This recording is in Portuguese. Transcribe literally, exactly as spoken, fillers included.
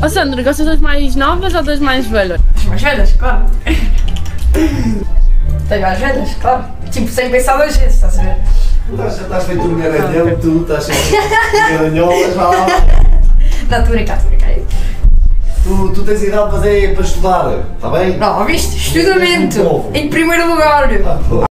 Ó Sandra, gostas das mais novas ou das mais velhas? Das mais velhas, claro. Das mais velhas, claro. Tipo, sem pensar duas vezes, estás a ver? Já estás feito um garanhão, tu estás feito um garanholas, vá lá. Não, estou a brincar, estou a brincar. Tu, tu tens idade, mas é para estudar, está bem? Não, viste? Estudamento. Em primeiro lugar. Ah, pô.